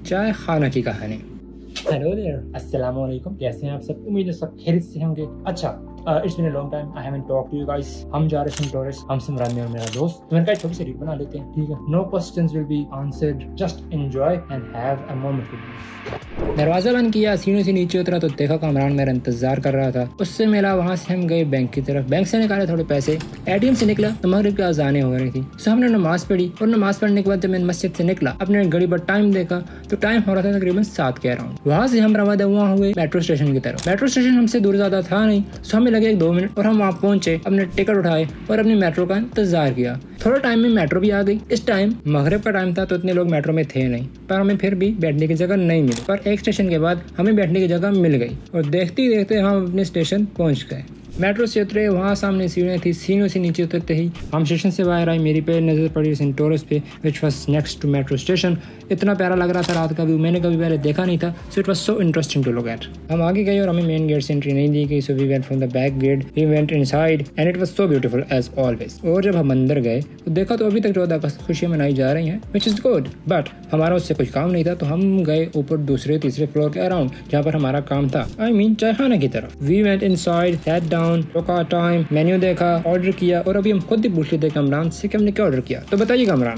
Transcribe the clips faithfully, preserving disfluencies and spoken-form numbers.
चाय खाना की कहानी। हेलो देयर, अस्सलाम वालेकुम। कैसे हैं आप सब? उम्मीद है सब खैरियत से होंगे। अच्छा, it's been a long time I haven't talked to you guys. हम जा रहे हैं टूरिस्ट, हम सिमरान और मेरा दोस्त। तो मैंने कहा छोटी सी रील बना लेते हैं, ठीक है? No questions will be answered, just enjoy and have a moment with me. दरवाजा बंद किया, सीढ़ियों से नीचे उतरा तो देखा कामरान मेरा इंतजार कर रहा था। उससे मिला, वहाँ से हम गए बैंक की तरफ। बैंक से निकाले थोड़े पैसे, एटीएम से निकला तो मगरिब की अज़ानें हो रही थी। सो हमने नमाज पढ़ी और नमाज पढ़ने के बाद जब मैं मस्जिद से निकला, अपने घड़ी पर टाइम देखा तो टाइम हो रहा था तकरीबन सात के अराउंड। वहाँ से हम रवाना हुए मेट्रो स्टेशन की तरफ। मेट्रो स्टेशन हमसे दूर ज्यादा था नहीं, सो हमें लगे एक दो मिनट और हम वहाँ पहुंचे, अपने टिकट उठाए और अपनी मेट्रो का इंतजार किया। थोड़ा टाइम में मेट्रो भी आ गई। इस टाइम मगरिब का टाइम था तो इतने लोग मेट्रो में थे नहीं, पर हमें फिर भी बैठने की जगह नहीं मिली। पर एक स्टेशन के बाद हमें बैठने की जगह मिल गई और देखते ही देखते हम अपने स्टेशन पहुंच गए। मेट्रो से उतरे, वहाँ सामने सीढ़ियाँ थी। सीढ़ियों से नीचे उतरते ही हम स्टेशन से बाहर आए। मेरी पे नजर पड़ी सेंटोरस पे, which was next to metro station. इतना प्यारा लग रहा था रात का व्यू, मैंने कभी पहले देखा नहीं था। So it was so interesting to look at. हम आगे गए और हमें मेन गेट से एंट्री नहीं दी गई, so we went from the back gate, we went inside and it was so beautiful as always. और जब हम अंदर गए तो देखा तो अभी तक चौदह अगस्त की खुशियां मनाई जा रही हैं, विच इज गुड। बट हमारा उससे कुछ काम नहीं था, तो हम गए ऊपर दूसरे तीसरे फ्लोर के अराउंड जहाँ पर हमारा काम था, आई मीन चाय खाने की तरफ। We went inside, sat down, टोका टाइम, मेन्यू देखा, ऑर्डर किया। और अभी हम खुद ही पूछ लेते कमरान से कि हमने क्या ऑर्डर किया। तो बताइए कमरान।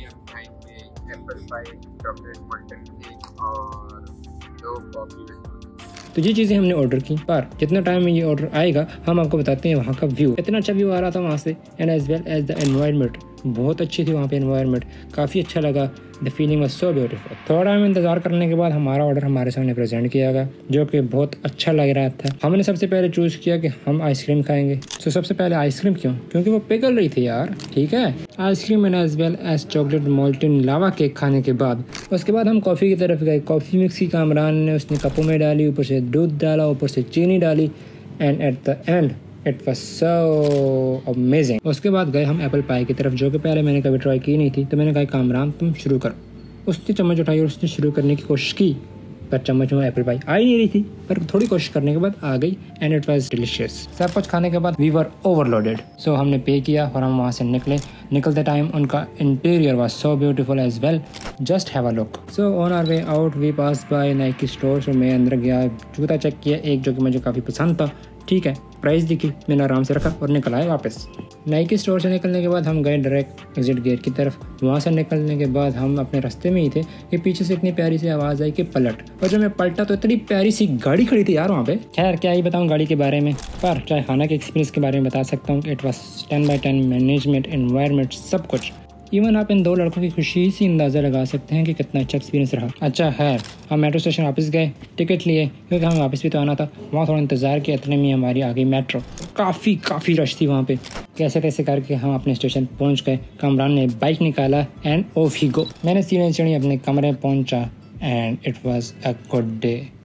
तो ये चीज़ें हमने ऑर्डर की, पर जितना टाइम में ये ऑर्डर आएगा हम आपको बताते हैं वहाँ का व्यू। इतना अच्छा व्यू आ रहा था वहाँ से, and as well as the environment बहुत अच्छी थी वहाँ पे। एनवायरनमेंट काफ़ी अच्छा लगा, the feeling was so beautiful. थोड़ा टाइम इंतजार करने के बाद हमारा ऑर्डर हमारे सामने प्रेजेंट किया गया, जो कि बहुत अच्छा लग रहा था। हमने सबसे पहले चूज़ किया कि हम आइसक्रीम खाएंगे। तो सबसे पहले आइसक्रीम क्यों? क्योंकि वो पिघल रही थी यार, ठीक है। Ice cream and as well as chocolate molten lava cake खाने के बाद उसके बाद हम कॉफ़ी की तरफ गए। कॉफ़ी मिक्स की कामरान ने उसने कपों में डाली, ऊपर से दूध डाला, ऊपर से चीनी डाली, and at the end it was so amazing. उसके बाद गए हम एप्पल पाई की तरफ, जो कि पहले मैंने कभी ट्राई की नहीं थी। तो मैंने कहा कामरान तुम शुरू करो। उसने चम्मच उठाई और उसने शुरू करने की कोशिश की, पर चम्मच में एप्पल पाई आ ही नहीं रही थी। पर थोड़ी कोशिश करने के बाद आ गई एंड इट वाज डिलीशियस। सब कुछ खाने के बाद वी वर ओवरलोडेड, सो हमने पे किया और हम वहाँ से निकले। निकलते टाइम उनका interior was so beautiful as well, just have a look. So on our way out we pass by Nike store. So मैं अंदर गया, जूता चेक किया एक जो कि मुझे काफ़ी पसंद था, ठीक है। प्राइस दिखी, मैंने आराम से रखा और निकल आए वापस। नाइकी स्टोर से निकलने के बाद हम गए डायरेक्ट एग्जिट गेट की तरफ। वहाँ से निकलने के बाद हम अपने रास्ते में ही थे कि पीछे से इतनी प्यारी सी आवाज़ आई कि पलट। और जब मैं पलटा तो इतनी प्यारी सी गाड़ी खड़ी थी यार वहाँ पे। खैर क्या ही बताऊँ गाड़ी के बारे में, पर चाय खाना के एक्सपीरियंस के बारे में बता सकता हूँ कि it was ten by ten, management, environment, सब कुछ। इवन आप इन दो लड़कों की खुशी से अंदाज़ा लगा सकते हैं कि कितना अच्छा एक्सपीरियंस रहा। अच्छा है, हम मेट्रो स्टेशन वापस गए, टिकट लिए क्योंकि हमें वापस भी तो आना था। वहाँ थोड़ा इंतज़ार किया, इतने में हमारी आ गई मेट्रो। काफ़ी काफ़ी रश थी वहाँ पे। कैसे कैसे करके हम अपने स्टेशन पहुँच गए। कामरान ने बाइक निकाला एंड ऑफ ही गो। मैंने सीढ़ियाँ चढ़ी, अपने कमरे पहुँचा and it was a good day.